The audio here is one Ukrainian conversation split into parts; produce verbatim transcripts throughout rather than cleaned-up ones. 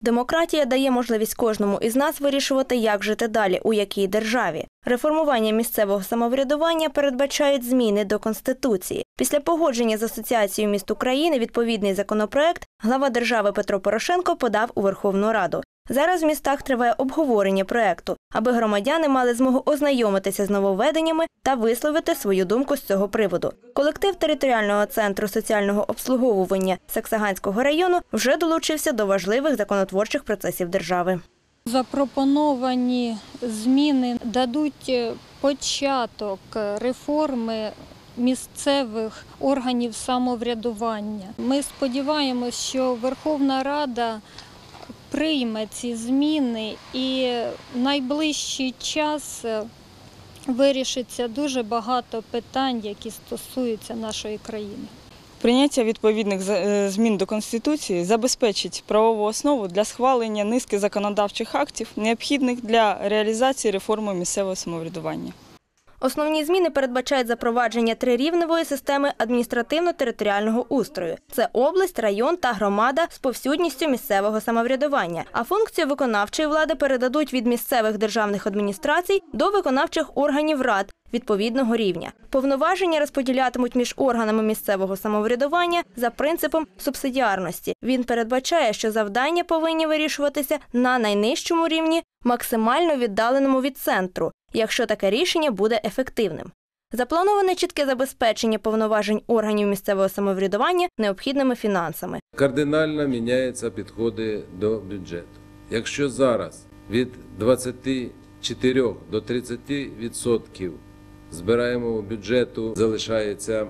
Демократія дає можливість кожному із нас вирішувати, як жити далі, у якій державі. Реформування місцевого самоврядування передбачають зміни до Конституції. Після погодження з Асоціацією міст України відповідний законопроект глава держави Петро Порошенко подав у Верховну Раду. Зараз в містах триває обговорення проекту, аби громадяни мали змогу ознайомитися з нововведеннями та висловити свою думку з цього приводу. Колектив територіального центру соціального обслуговування Саксаганського району вже долучився до важливих законотворчих процесів держави. Запропоновані зміни дадуть початок реформи місцевих органів самоврядування. Ми сподіваємось, що Верховна Рада прийме ці зміни і в найближчий час вирішиться дуже багато питань, які стосуються нашої країни. Прийняття відповідних змін до Конституції забезпечить правову основу для схвалення низки законодавчих актів, необхідних для реалізації реформи місцевого самоврядування. Основні зміни передбачають запровадження трирівневої системи адміністративно-територіального устрою. Це область, район та громада з повсюдністю місцевого самоврядування. А функцію виконавчої влади передадуть від місцевих державних адміністрацій до виконавчих органів рад відповідного рівня. Повноваження розподілятимуть між органами місцевого самоврядування за принципом субсидіарності. Він передбачає, що завдання повинні вирішуватися на найнижчому рівні, максимально віддаленому від центру, якщо таке рішення буде ефективним. Заплановане чітке забезпечення повноважень органів місцевого самоврядування необхідними фінансами. Кардинально міняються підходи до бюджету. Якщо зараз від двадцяти чотирьох до тридцяти відсотків збираємого бюджету залишається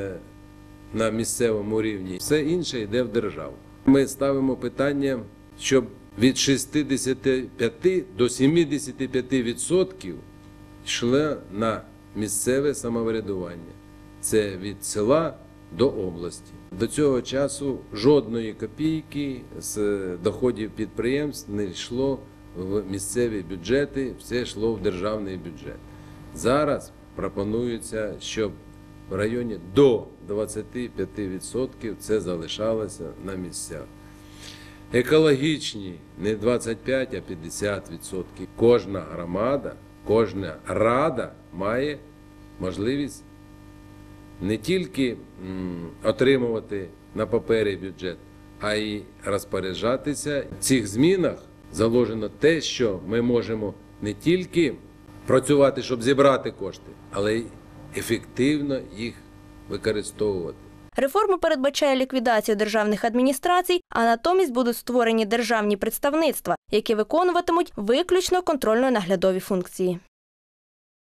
на місцевому рівні, все інше йде в державу. Ми ставимо питання, щоб від шістдесяти п'яти до сімдесяти п'яти відсотків йшло на місцеве самоврядування. Це від села до області. До цього часу жодної копійки з доходів підприємств не йшло в місцеві бюджети, все йшло в державний бюджет. Зараз пропонується, щоб в районі до двадцяти п'яти відсотків це залишалося на місцях. Екологічні не двадцять п'ять, а п'ятдесят відсотків. Кожна громада, кожна рада має можливість не тільки отримувати на папері бюджет, а й розпоряджатися. В цих змінах заложено те, що ми можемо не тільки працювати, щоб зібрати кошти, але й ефективно їх використовувати. Реформа передбачає ліквідацію державних адміністрацій, а натомість будуть створені державні представництва, які виконуватимуть виключно контрольно-наглядові функції.